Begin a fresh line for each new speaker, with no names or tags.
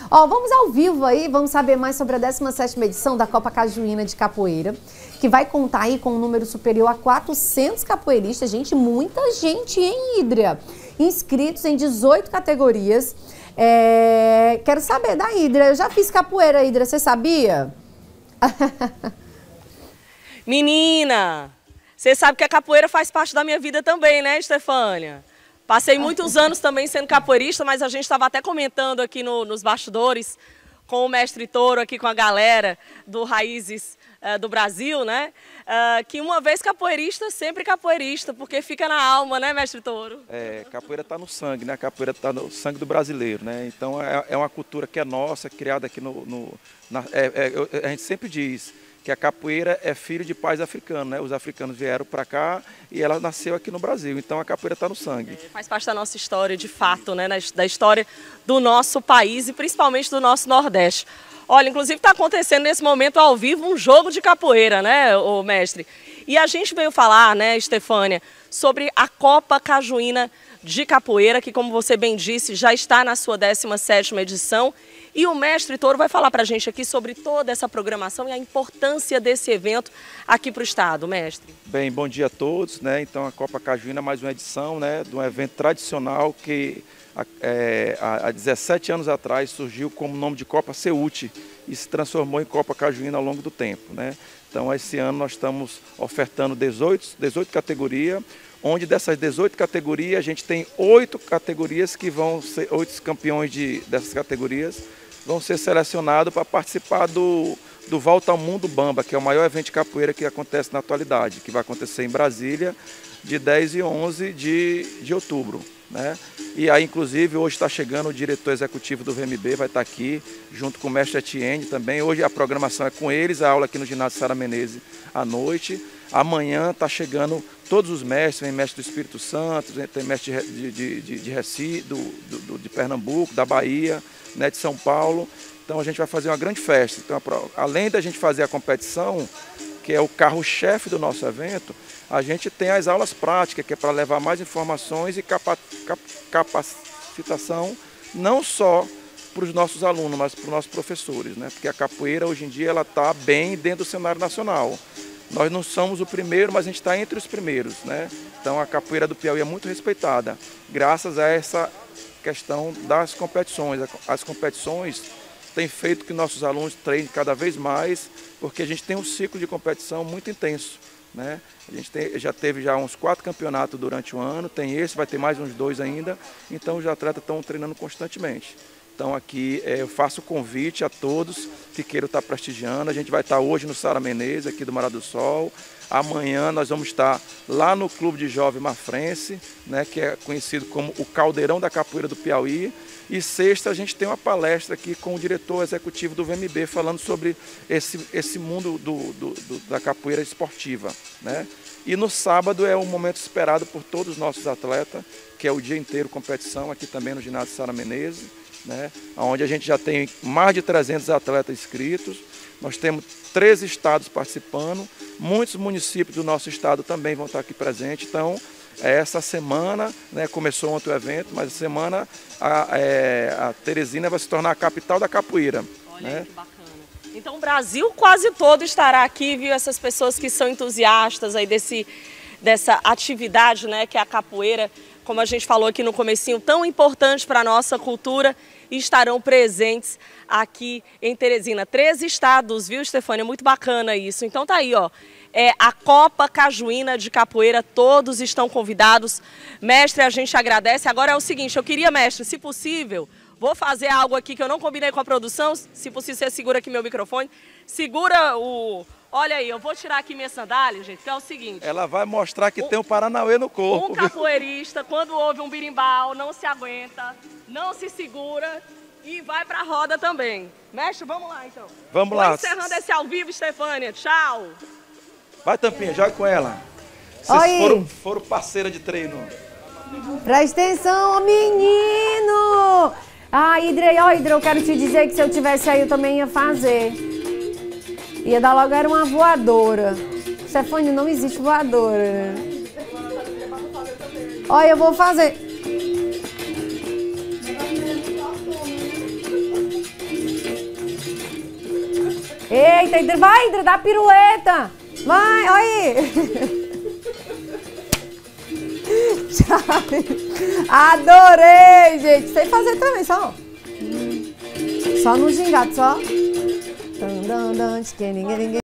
Ó, vamos ao vivo aí, vamos saber mais sobre a 17ª edição da Copa Cajuína de Capoeira, que vai contar aí com um número superior a 400 capoeiristas. Gente, muita gente, hein, Hídria? Inscritos em 18 categorias. Quero saber da Hídria. Eu já fiz capoeira, Hídria, você sabia?
Menina, você sabe que a capoeira faz parte da minha vida também, né, Estefânia? Passei muitos anos também sendo capoeirista, mas a gente estava até comentando aqui nos bastidores com o mestre Toro, aqui com a galera do Raízes do Brasil, né? Que uma vez capoeirista, sempre capoeirista, porque fica na alma, né, mestre Toro?
Capoeira está no sangue, né? A capoeira está no sangue do brasileiro, né? Então é uma cultura que é nossa, criada aqui a gente sempre diz que a capoeira é filho de pais africanos, né? Os africanos vieram para cá e ela nasceu aqui no Brasil, então a capoeira está no sangue.
Faz parte da nossa história, de fato, né? Da história do nosso país e principalmente do nosso Nordeste. Olha, inclusive está acontecendo nesse momento ao vivo um jogo de capoeira, né, ô mestre? E a gente veio falar, né, Estefânia, sobre a Copa Cajuína de Capoeira, que, como você bem disse, já está na sua 17ª edição. E o mestre Toro vai falar para a gente aqui sobre toda essa programação e a importância desse evento aqui para o estado, mestre.
Bem, bom dia a todos, né? Então a Copa Cajuína é mais uma edição, né, de um evento tradicional que há 17 anos atrás surgiu como nome de Copa Ceute e se transformou em Copa Cajuína ao longo do tempo, né? Então esse ano nós estamos ofertando 18 categorias, onde dessas 18 categorias a gente tem 8 categorias que vão ser 8 campeões dessas categorias vão ser selecionados para participar do Volta ao Mundo Bamba, que é o maior evento de capoeira que acontece na atualidade, que vai acontecer em Brasília de 10 e 11 de outubro, né? E aí, inclusive, hoje está chegando o diretor executivo do VMB, vai estar aqui, junto com o mestre Etienne também. Hoje a programação é com eles, a aula aqui no ginásio Sara Menezes à noite. Amanhã está chegando todos os mestres, vem mestre do Espírito Santo, tem mestre de Recife, de Pernambuco, da Bahia, né, de São Paulo. Então a gente vai fazer uma grande festa. Então, além da gente fazer a competição, que é o carro-chefe do nosso evento, a gente tem as aulas práticas, que é para levar mais informações e capacitação, não só para os nossos alunos, mas para os nossos professores, né? Porque a capoeira, hoje em dia, ela está bem dentro do cenário nacional. Nós não somos o primeiro, mas a gente está entre os primeiros, né? Então a capoeira do Piauí é muito respeitada, graças a essa questão das competições. As competições têm feito que nossos alunos treinem cada vez mais, porque a gente tem um ciclo de competição muito intenso, né? A gente já teve uns 4 campeonatos durante o ano, tem esse, vai ter mais uns 2 ainda, então os atletas estão treinando constantemente. Então aqui eu faço o convite a todos que queiram estar prestigiando. A gente vai estar hoje no Sara Menezes, aqui do Morada do Sol. Amanhã nós vamos estar lá no Clube de Jovem Mafrense, né, que é conhecido como o Caldeirão da Capoeira do Piauí. E sexta a gente tem uma palestra aqui com o diretor executivo do VMB, falando sobre esse mundo da capoeira esportiva, né? E no sábado é um momento esperado por todos os nossos atletas, que é o dia inteiro competição, aqui também no ginásio Sara Menezes, né? Onde a gente já tem mais de 300 atletas inscritos. Nós temos 13 estados participando, muitos municípios do nosso estado também vão estar aqui presentes. Então, essa semana, né, começou ontem o evento, mas essa semana a Teresina vai se tornar a capital da capoeira.
Olha,
né?
Aí, que bacana. Então o Brasil quase todo estará aqui, viu? Essas pessoas que são entusiastas aí dessa atividade, né, que é a capoeira, como a gente falou aqui no comecinho, tão importante para a nossa cultura, e estarão presentes aqui em Teresina. 13 estados, viu, Estefânia? Muito bacana isso. Então tá aí, ó. A Copa Cajuína de Capoeira, todos estão convidados. Mestre, a gente agradece. Agora é o seguinte, eu queria, mestre, se possível, vou fazer algo aqui que eu não combinei com a produção. Se possível, você segura aqui meu microfone. Segura o... Olha aí, eu vou tirar aqui minha sandália, gente, que é o seguinte...
Ela vai mostrar que tem um Paranauê no corpo.
Um capoeirista, quando ouve um birimbau, não se aguenta, não se segura e vai pra roda também. Mestre, vamos lá, então.
Vamos lá.
Encerrando esse ao vivo, Estefânia. Tchau.
Vai, Tampinha, joga com ela. Vocês foram parceira de treino.
Presta atenção, menino! Ah, Hídria, eu quero te dizer que se eu tivesse aí, eu também ia fazer. Ia dar logo, era uma voadora. Estefânia, não existe voadora. Olha, eu vou fazer. Eita, Hidra, vai, Hidra, dá pirueta. Vai, olha aí. Adorei, gente. Sei fazer também, só. Só no gingado, só.